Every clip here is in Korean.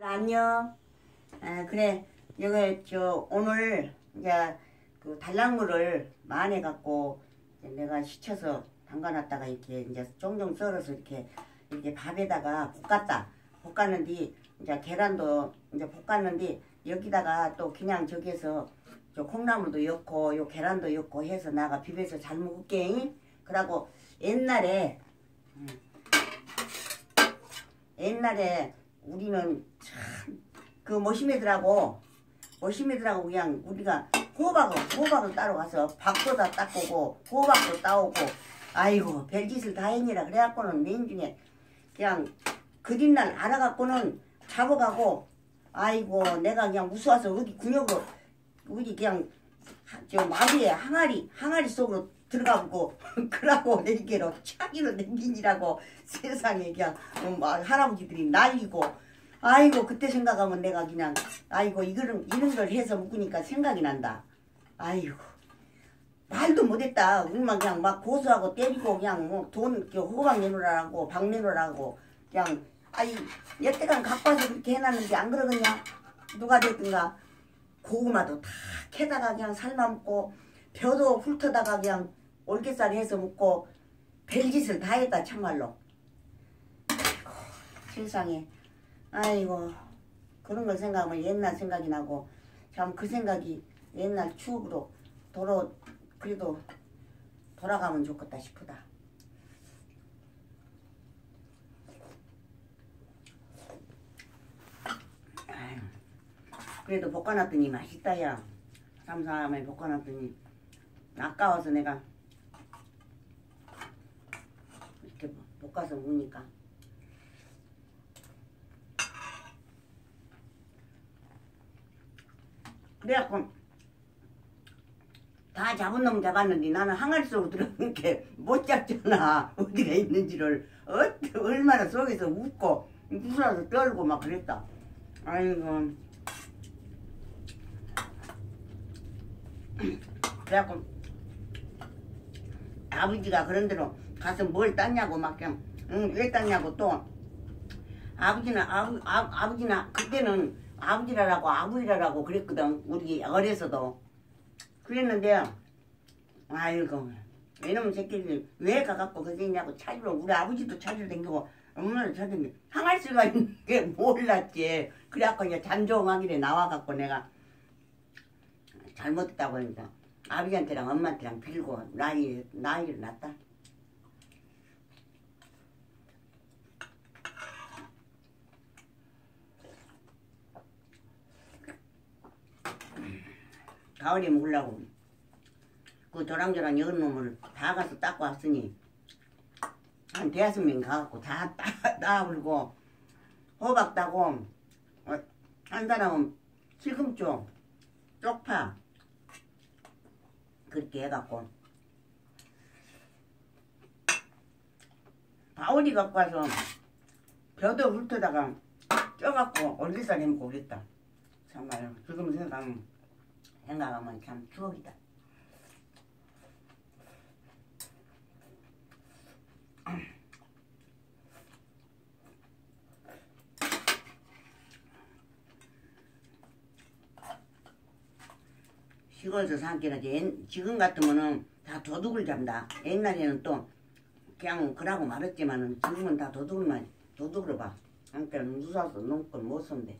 안녕. 그래. 여기 오늘 이제 그 달랑물을 많이 갖고 내가 시쳐서 담가놨다가 이렇게 이제 종종 썰어서 이렇게 밥에다가 볶았다. 볶았는데 이제 계란도 이제 볶았는데 여기다가 또 그냥 저기에서 콩나물도 넣고 요 계란도 넣고 해서 나가 비벼서 잘 먹을게. 그러고 옛날에 우리는 참 그 모시매들하고 그냥 우리가 호박을 따러 가서 밥보다 닦고 호박도 따오고 아이고 별짓을 다 했니라. 그래갖고는 내인중에 그냥 그뒷날 알아갖고는 잡아가고 아이고 내가 그냥 무서워서 어디 근육으로 어디 그냥 마루에 항아리 속으로 들어가고 그러고 내게로 차기로 댕기니라고 세상에 그냥 할아버지들이 날리고 아이고 그때 생각하면 내가 그냥 아이고 이런 걸 해서 묶으니까 생각이 난다. 아이고 말도 못했다. 우리만 그냥 막 고소하고 때리고 그냥 뭐 돈 호박 내놓으라고 박 내놓으라고 그냥 여태간 갖고 와서 그렇게 해놨는데 안 그러겠냐. 누가 됐든가 고구마도 다 캐다가 그냥 삶아 먹고 벼도 훑어다가 그냥 올개살 해서 먹고 별짓을 다 했다 참말로. 아이고 세상에 아이고 그런 걸 생각하면 옛날 생각이 나고 참 그 생각이 옛날 추억으로 그래도 돌아가면 좋겠다 싶다. 그래도 볶아놨더니 맛있다 야. 삼삼하게 볶아놨더니 아까워서 내가 이렇게 볶아서 먹으니까 그래갖고 다 잡은 놈 잡았는데 나는 항아리 속으로 들어가니까 못 잡잖아. 어디가 있는지를 얼마나 속에서 웃고 무서워서 떨고 막 그랬다. 아이고 그래갖고 아버지가 그런 대로 가서 뭘 땄냐고 막 그냥 왜 땄냐고 또 아버지나 그때는 아버지라고 아버지라고 그랬거든. 우리 어려서도 그랬는데 아이고 이놈의 새끼들이 왜 가갖고 그러냐고 찾으러 우리 아버지도 찾으러 댕기고 엄마를 찾으면 항할 수가 있는 게 몰랐지. 그래갖고 이제 잔종하길래 나와갖고 내가 잘못했다고 하니까 아버지한테랑 엄마한테랑 빌고 나이를 낳았다. 가을에 먹으려고 그 조랑조랑 여은 놈을 다 가서 닦고 왔으니 한 대여섯 명 가갖고 다 따버리고 호박 따고 한 사람은 실금쪽 쪽파 그렇게 해갖고 바오리 갖고 와서 벼도 훑어다가 쪄갖고 얼리살 해먹고 그랬다. 정말 지금 생각하면 참 추억이다. 시골에서 산기라 지금 같으면은 다 도둑을 잡는다. 옛날에는 또 그냥 그러고 말았지만은 지금은 다 도둑으로 봐. 한때는 무서워서 농걸 못 손대.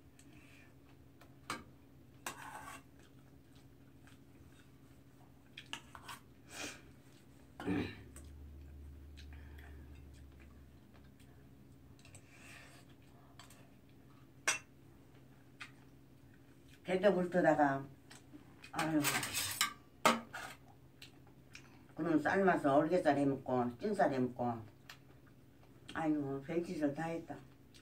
개도 훑어다가 아유 그놈 삶아서 얼개살 해먹고 찐살 해먹고 아이고 별짓을 다 했다.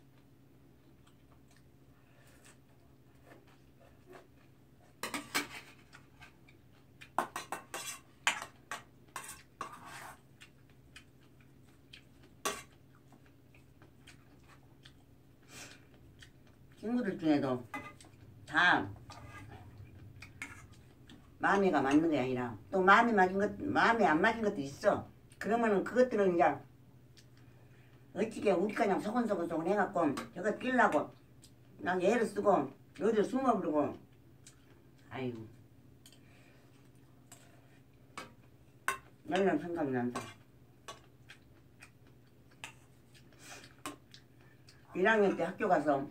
친구들 중에도 다 마음에가 맞는 게 아니라 또 마음에 안 맞은 것도 있어. 그러면은 그것들은 이제 어찌게 우리 그냥 소근소근 해갖고 저거 끼려고 난 애를 쓰고 어디 숨어버리고 아이고 옛날 생각이 난다. 1학년 때 학교 가서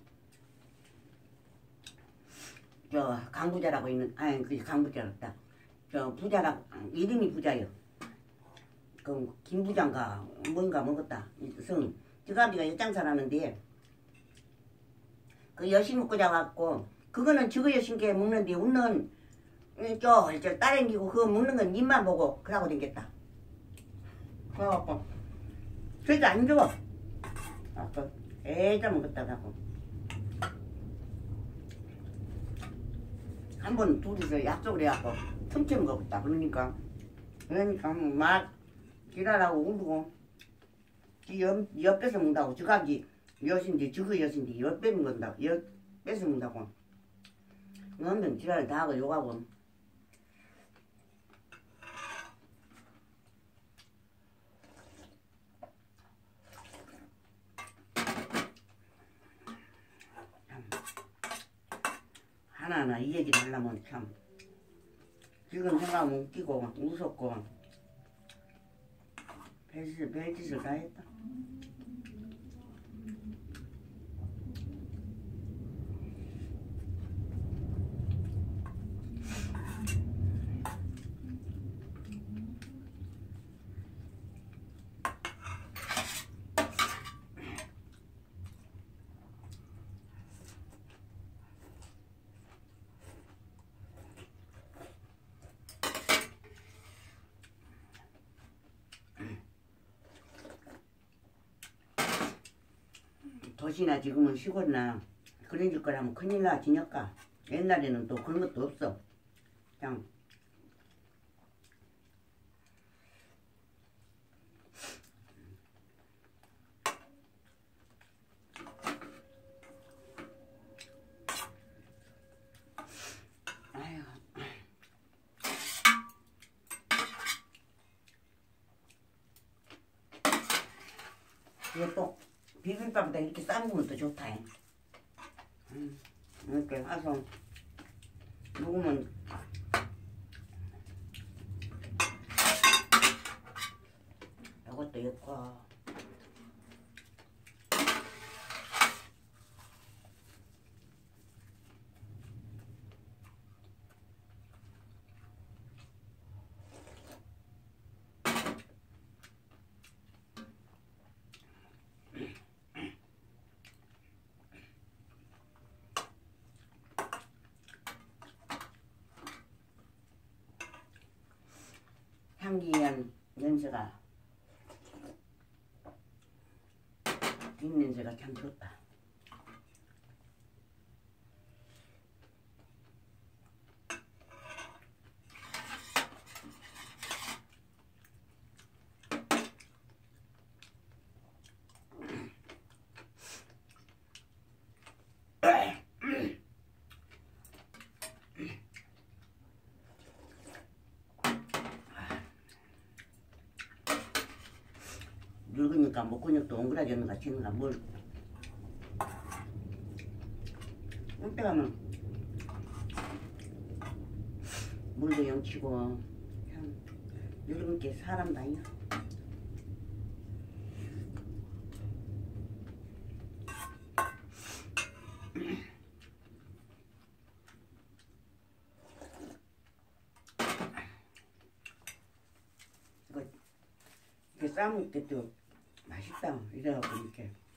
저 강부자라고 있는 아니 그 강부자였다. 저 부자라고 이름이 부자요. 그 김부장가 뭔가 먹었다. 성 저가비가 엿장사라는데 그 여신 먹고 자갖고 그거는 저거 여신께 먹는데 웃는 저 따랭기고 그거 먹는 건 입만 보고 그러고 댕겼다. 그래갖고 그래도 안 줘. 아까 애자 먹었다 하고 한 번 둘이서 약속을 해갖고 틈틈 먹었다. 그러니까 막 지랄하고 울고 옆에서 먹는다고 저가기 여신지 저거 여신지 옆에 먹는다고 옆에서 먹는다고 엄청 지랄을 다 하고 욕하고 하나하나 이 얘기를 하려면 참 지금 생각하면 웃기고 무섭고 별짓을 다 했다. 도시나 지금은 시골이나 그런 집 거라면 큰일 나 지녀가. 옛날에는 또 그런 것도 없어. 그냥 아휴. 이게 또 비빔밥에다 이렇게 싸먹으면 또 좋다. 이렇게 와서 먹으면 이것도 있고 향기한 냄새가 뒷냄새가 참 좋다. 늙으니까 목근육도 옹그라졌는 것 같이 있는가 뭘 그때 가면 물도 영치고 참 늙은 게 사람도 아니야. 이거 싸먹을 때도 맛있다. 이래갖고 이렇게